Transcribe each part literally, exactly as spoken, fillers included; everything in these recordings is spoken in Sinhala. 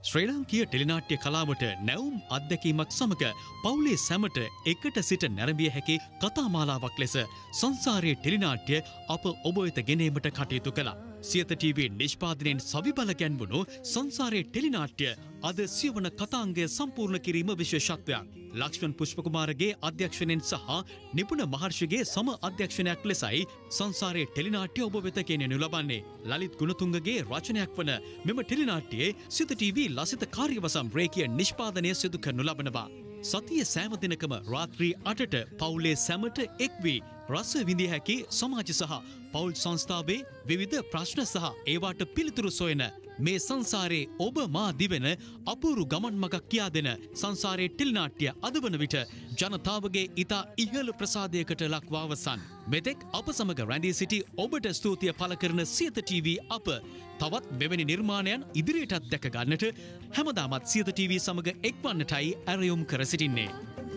ශ්‍රී ලාංකීය ටෙලිනාට්‍ය කලාවට නැවුම් අත්දැකීමක් සමග පවුලේ සැමට එකට සිට නැරඹිය හැකි කතාමාලාවක් ලෙස සංසාරයේ ටෙලිනාට්‍ය අප ඔබ වෙත ගෙනීමට කටයුතු කළා. සියත ටීවී නිෂ්පාදනයෙන් සවිබල ගැන්වුණු සංසාරයේ ටෙලිනාට්‍ය අද සියවන කතාංගය සම්පූර්ණ කිරීම විශේෂත්වයක්. ලක්ෂ්මන් පුෂ්පකුමාරගේ අධ්‍යක්ෂණයෙන් සහ නිපුණ මහර්ෂිගේ සම අධ්‍යක්ෂණයක් ලෙසයි සංසාරයේ ටෙලිනාට්‍ය ඔබ වෙත ගෙනෙනු ලබන්නේ. ලලිත් ගුණතුංගගේ රචනයක් වන මෙම ටෙලිනාට්‍යයේ සියත ටීවී ලසිත කාර්යවසම් රේඛීය නිෂ්පාදනය සිදු කරනු ලබනවා. සතිය සෑම දිනකම රාත්‍රී අටට පවුලේ සැමට එක් වී රස විඳිය හැකි සමාජ සහ පවුල් සංස්ථාවේ විවිධ ප්‍රශ්න සහ ඒවාට පිළිතුරු සොයන මේ සංසාරයේ ඔබ මා දිවෙන අපූරු ගමන් මගක් කියා දෙන සංසාරයේ ටෙලිනාට්‍ය අද වන විට ජනතාවගේ ඉතා ඉහළ ප්‍රසාදයකට ලක්ව අවසන්. මෙතෙක් අප සමග රැඳී සිටි ඔබට ස්තුතිය පළ කරන සියත ටීවී අප තවත් මෙවැනි නිර්මාණයන් ඉදිරියටත් දැක ගන්නට හැමදාමත් සියත ටීවී සමග එක්වන්නටයි ඇරයුම් කර සිටින්නේ.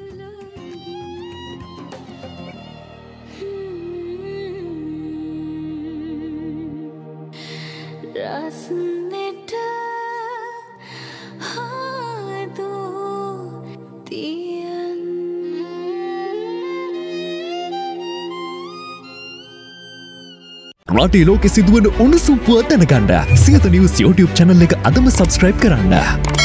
රස්නෙට හාදෝ තියන් රටේ ලෝකෙ සිදුවන උණුසුම් පුවත් දැනගන්න සියත නිවුස් YouTube channel එක අදම subscribe කරන්න.